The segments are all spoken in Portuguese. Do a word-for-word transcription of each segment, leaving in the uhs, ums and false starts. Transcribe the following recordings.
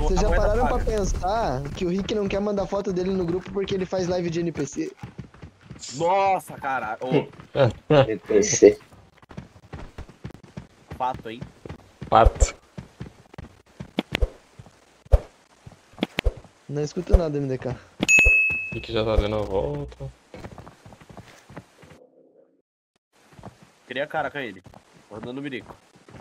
Vocês já pararam pra pensar que o Rick não quer mandar foto dele no grupo porque ele faz live de N P C? Nossa, cara. Ô, N P C. fato, hein? Fato. Não escuto nada, M D K. Rick já tá dando a volta. Queria cara com ele. Mandando o birico.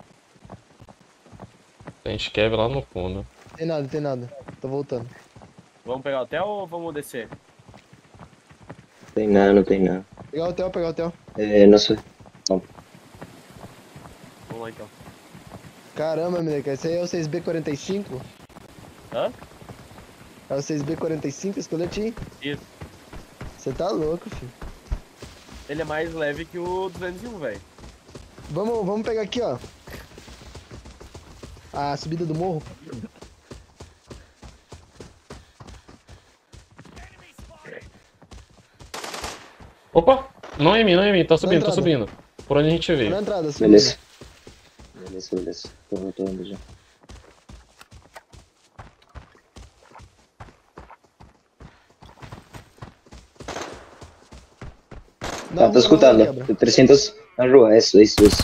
A gente quebra lá no fundo. Tem nada, tem nada. Tô voltando. Vamos pegar o hotel ou vamos descer? Tem nada, não tem nada. Pegar o hotel, pegar o hotel. É, não sei. Vamos. Vamos lá então. Caramba, M D K, esse aí é o seis B quarenta e cinco? Hã? É o seis B quarenta e cinco, escolete? Isso. Você tá louco, filho. Ele é mais leve que o duzentos e um, velho. Vamos, vamos pegar aqui, ó. A subida do morro. Opa! Não é em mim, não é em mim. Tá subindo, tá entrada. subindo. Por onde a gente Na veio. entrada, subida. Beleza. Beleza, beleza. Tô voltando já. Na Tá, rua, tô escutando. na rua, quebra. trezentos na rua, isso, isso, isso.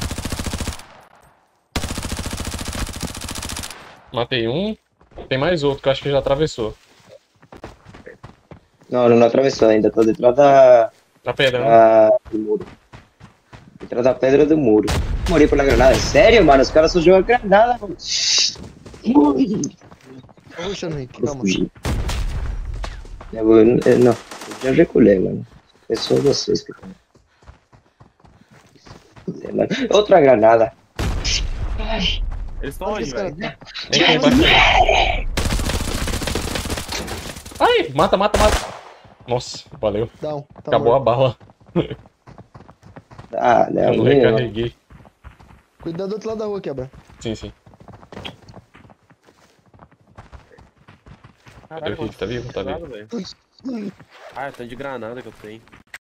Matei um. Tem mais outro que eu acho que já atravessou. Não, não atravessou ainda, tô detrás da, Tá pedra, né? da do muro. Detrás da pedra do muro. Morri pela granada. Sério, mano? Os caras só jogam granada, mano. Tô rushando, Rick, Eu calma. fugi. Eu vou, eu, não, eu já recolhei, mano. É só vocês que estão. Outra granada. Ai. Eles estão Onde onde, que esse cara velho? tá? Tem que ir embaixo. Ai, mata, mata, mata. Nossa, valeu. Down, tá Acabou a morto. bala. Ah, não, Eu não não. recarreguei. Cuidado do outro lado da rua, quebra. Sim, sim. Cadê Caralho, o Rick? Tá vivo? Tá nada, vivo. velho. Ah, é tanto de granada que eu tenho.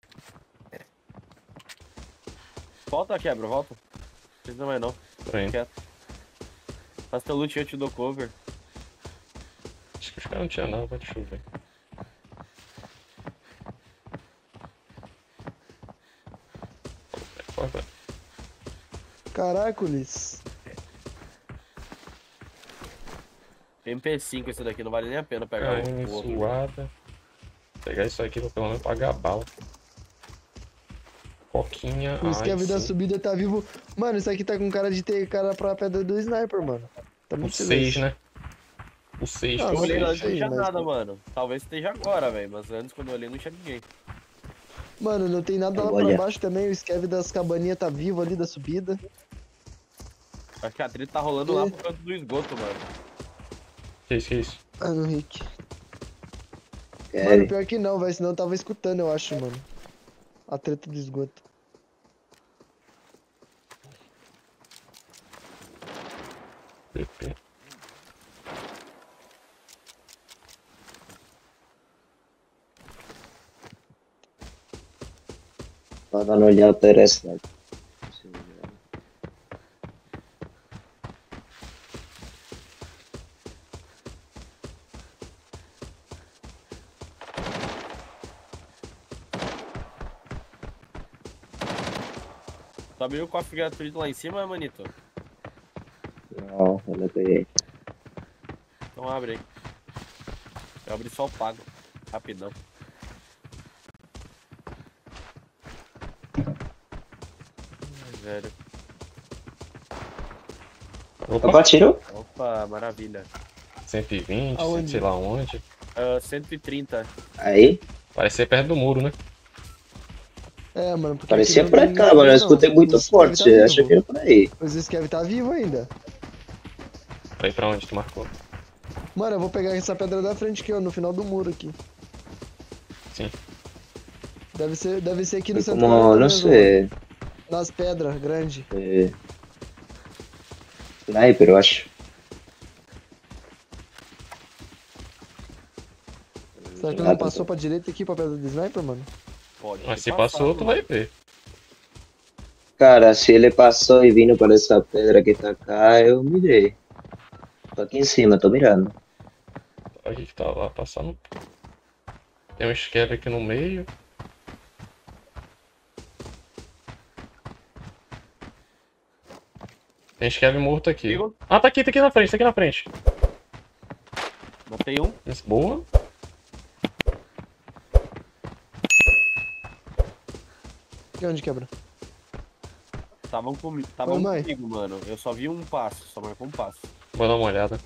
Volta, quebra, volta. Não precisa mais não. Tô indo. Quieto. Faz teu loot e eu te dou cover. Acho que os caras não tinham nada pra te chover. Corta. Caracoles. M P cinco esse daqui, não vale nem a pena pegar Carne o outro. suada. Vou pegar isso aqui pra pelo menos pagar a bala. Coquinha. O Skev ai, da sim. subida tá vivo. Mano, isso aqui tá com cara de ter cara pra pedra do sniper, mano. Tá O muito seis, silêncio. né? O seis, Não, que Eu o olhei lá, não seis. sei, tinha mas- nada, mano. Talvez esteja agora, velho. Mas antes, quando eu olhei, não tinha ninguém. Mano, não tem nada lá Olha. pra baixo também. O Skev das cabaninhas tá vivo ali da subida. Acho que a treta tá rolando lá por canto do esgoto, mano. Que isso, que isso? Ah, no Rick. Mano, Querem? pior que não, velho. Senão eu tava escutando, eu acho, mano. A treta do esgoto. P P. Pra dar uma olhada interessante. Tu abriu o cofre gratuito lá em cima, manito? Não, eu não peguei. Então abre aí. Eu abri só o pago. Rapidão. Ai, velho. Opa, Opa, tirou? Opa, maravilha. cento e vinte, Aonde? sei lá onde. Ah, cento e trinta. Aí, Parece ser perto do muro, né? É, mano, porque parecia aqui por não tem cá, mano. Eu ninguém, escutei não. muito O Skev forte. tá Achei vivo. que era por aí. Mas o Skev tá vivo ainda. Pra ir pra onde tu marcou? Mano, eu vou pegar essa pedra da frente aqui, ó, no final do muro aqui. Sim. Deve ser, deve ser aqui no Foi centro. como, não sei. Nas pedras, grande. É... Sniper, eu acho. Será que ele não passou pra direita aqui pra pedra do sniper, mano? Pode. Mas ter se passou, passado, tu mano. vai ver. Cara, se ele passou e vindo por essa pedra que tá cá, eu mirei. Tô aqui em cima, tô mirando. A gente tá lá passando. Tem um esqueleto aqui no meio. Tem esqueleto morto aqui. Vigo. Ah, tá aqui, tá aqui na frente, tá aqui na frente. Matei um. Isso, boa. E onde quebra? Estavam comigo, tavam Ô, mãe. comigo, mano. Eu só vi um passo, só marcou um passo. Vou dar uma olhada.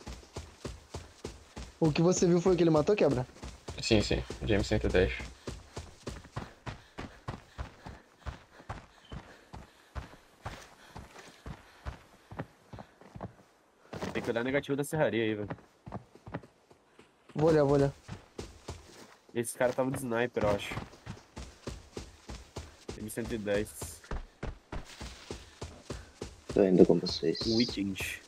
O que você viu foi o que ele matou, quebra? Sim, sim. James cento e dez. Tem que olhar negativo da serraria aí, velho. Vou olhar, vou olhar. Esse cara tava de sniper, eu acho. M cento e dez. Tô indo com vocês. Weekend.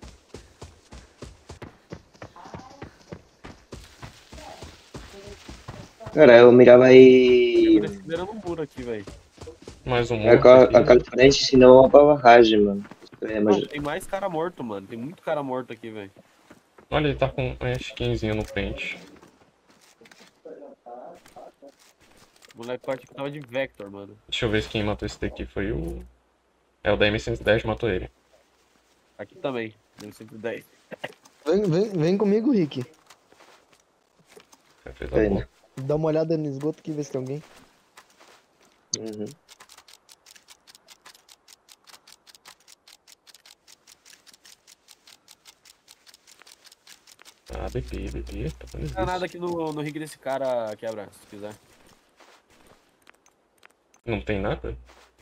Cara, eu mirava aí. Eu tô esperando um muro aqui, velho. Mais um A, morto ca- aqui. a cara frente, senão eu vou pra barragem, mano. É, mas Mano, tem mais cara morto, mano. Tem muito cara morto aqui, velho. Olha, ele tá com uma skinzinha no pente. O moleque parte que tava de Vector, mano. Deixa eu ver se quem matou esse daqui foi o... É, o da M cento e dez matou ele. Aqui também. M cento e dez. Vem, vem, vem comigo, Rick. Foi feito Tô a indo. boa. Dá uma olhada no esgoto aqui, ver se tem alguém. Uhum. Ah, B P, B P. Tá fazendo Não tem nada isso. aqui no, no rig desse cara, quebra, se quiser. Não tem nada?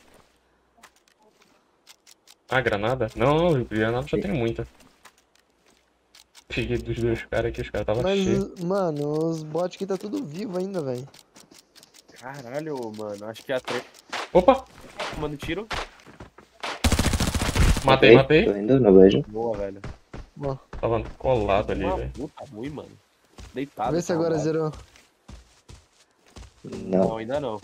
Ah, granada? Não, não, granada já tem muita. Peguei dos dois caras aqui, os caras tava Mas, cheio. mano, os bots aqui tá tudo vivo ainda, velho. Caralho, mano. Acho que é a tre... Opa! Mano, tiro. Matei, matei. Tô indo, não vejo. Boa, velho. Ó, Tava colado ali, Uma velho. puta ruim, mano. Deitado. vê se agora arrombado. zerou. Não, Não. ainda não.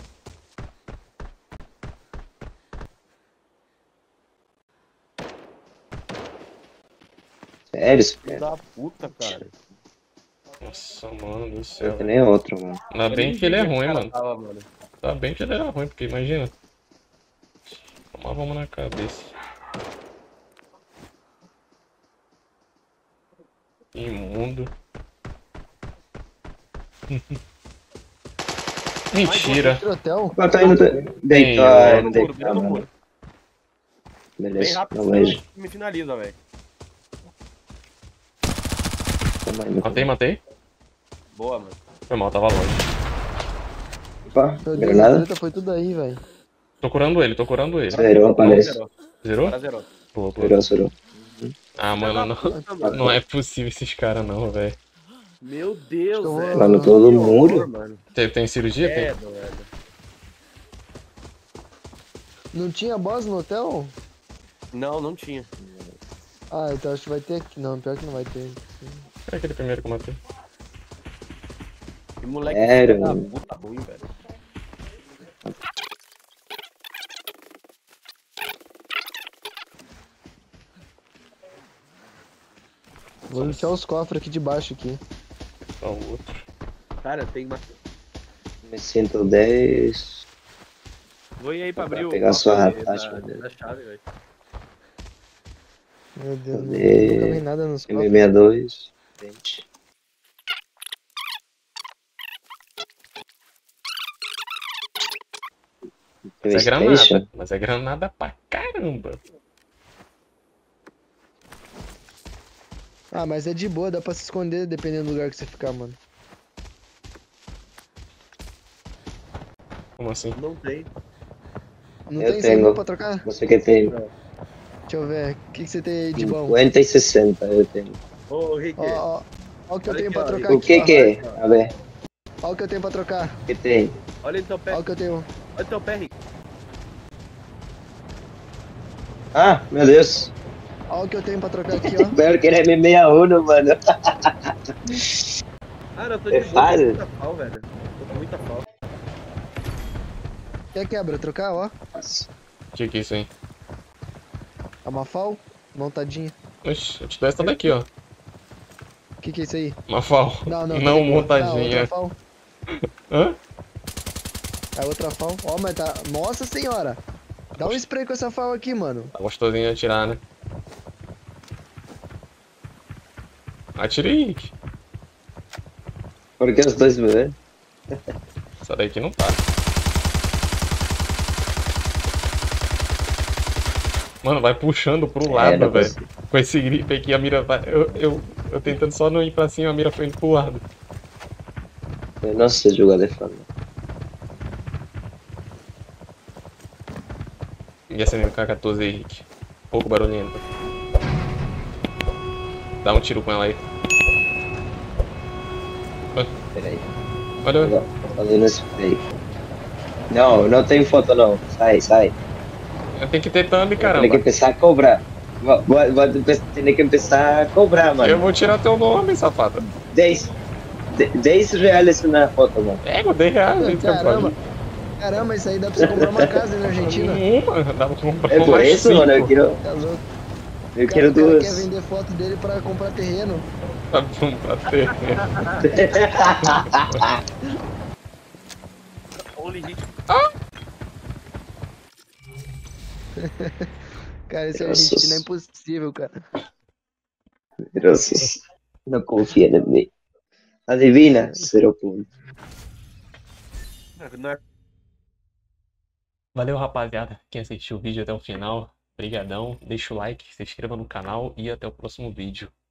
Sério, Filho cara. da puta, cara. Nossa, mano do Não céu. tem nem outro, mano. Ainda bem que ele é Esse ruim, cara mano. tava, mano. Tá bem que ele era ruim, porque imagina. Tomava uma na cabeça. Imundo. Mentira. Outro hotel. Eu tô indo. Deitou. Ah, eu não Muro, deitei, muro, mano. muro. Bem Beleza, rápido, não senão vejo. me finaliza, velho. Toma aí, meu Matei, matei. Boa, mano. Foi mal, tava longe. Opa, Meu Deus, a granada. treta foi tudo aí, velho. Tô curando ele, tô curando ele. Zerou, parece. Zerou. Zerou? Agora zerou. Pô, pô. Zerou, zerou. Ah, mano, não, Puta, mano. não é possível esses caras não, velho. Meu Deus, Acho que eu vou- velho. Mano, todo Que horror, muro. mano. Tem, tem cirurgia? Tem? Credo, velho. Não tinha boss no hotel? Não, não tinha. Ah, então acho que vai ter aqui. Não, pior que não vai ter. É aquele primeiro que eu matei. Que moleque Sério, filho da mano. puta ruim, velho. Vou lixar os cofres aqui de baixo aqui. Só o outro. Cara, tem uma... Me sinto dez. Vou ir aí pra abrir Pra o... pegar sua cofre rapaz, da, meu Deus. da chave, velho. Meu Deus, Cadê? nunca vi nada nos M cofres. sessenta e dois. Frente. Mas é PlayStation? granada. Mas é granada pra caramba. Ah, mas é de boa, dá pra se esconder dependendo do lugar que você ficar, mano. Como assim? Não tem. Não Eu tem tenho. seguro pra trocar? Você que tem Deixa eu ver. O que, que você tem aí de bom? cinquenta e sessenta, eu tenho. Ô, Rick. Ó, ó. Ó o que eu Olha tenho aqui, pra ó, trocar O aqui, que ó. que é? A ver, Ó o que eu tenho pra trocar. o que tem? Olha no teu pé. Ó o que eu tenho. Olha no teu pé, Rick. Ah, meu Deus. Ó o que eu tenho pra trocar aqui, ó. Pior que ele é M sessenta e um, mano. Ah, não, eu tô É de boa. Tô fácil. com muita pau, velho. Tô com muita pau. Quer quebra? Trocar, ó. O que que é isso aí? A Mafal, montadinha. Oxi, eu te dou essa daqui, ó. O que que é isso aí? Uma fal. Não, não. Não tá ligado. montadinha. Ah, outra FAL. Hã? É outra FAL. Ó, mas tá... Nossa senhora. Dá um spray com essa FAL aqui, mano. Tá gostosinho de atirar, né? Atira aí, Rick. Por que os dois me vêem? Essa daqui não tá. Mano, vai puxando pro É, lado, não velho. consigo. Com esse grip aqui, a mira vai. Eu, eu, eu tentando só não ir pra cima, a mira foi indo pro lado. Eu não sei jogar de fala. E essa M K quatorze aí, Rick. Pouco barulhento. Dá um tiro com ela aí. Peraí. Olha, olha. Tô fazendo spray. Não, não tem foto não. Sai, sai. Eu tenho que ter thumb, Tem que caramba. começar a cobrar. Vou, vou, vou ter que começar a cobrar, Eu mano. vou tirar teu nome, safada. dez, dez reais na foto, mano. Pega o dez reais, gente. Caramba. Caramba, isso aí dá pra você comprar uma casa na Argentina. Uma, dá pra comprar É por mais isso, mano, eu cinco. quero, Tá louco. eu O cara, quero o cara quer duas. vender foto dele pra comprar terreno. Pra comprar ter. Holy hit. Cara, esse Nossa. argentino é impossível, cara. Graças. Não confia em mim. Adivina? Zero ponto. Não é Valeu, rapaziada. Quem assistiu o vídeo até o final, brigadão. Deixa o like, se inscreva no canal e até o próximo vídeo.